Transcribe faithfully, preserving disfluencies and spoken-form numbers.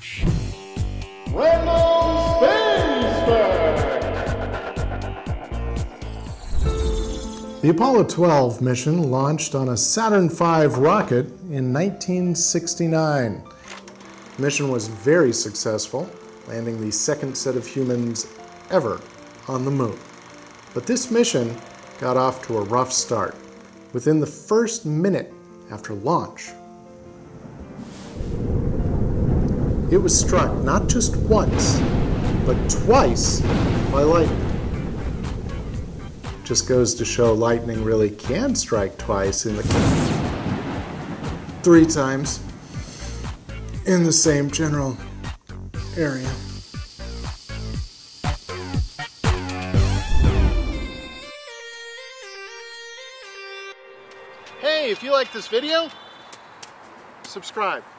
Random Space Fact! The Apollo twelve mission launched on a Saturn five rocket in nineteen sixty-nine. The mission was very successful, landing the second set of humans ever on the moon. But this mission got off to a rough start. Within the first minute after launch, it was struck not just once, but twice by lightning. Just goes to show lightning really can strike twice in the three times in the same general area. Hey, if you like this video, subscribe.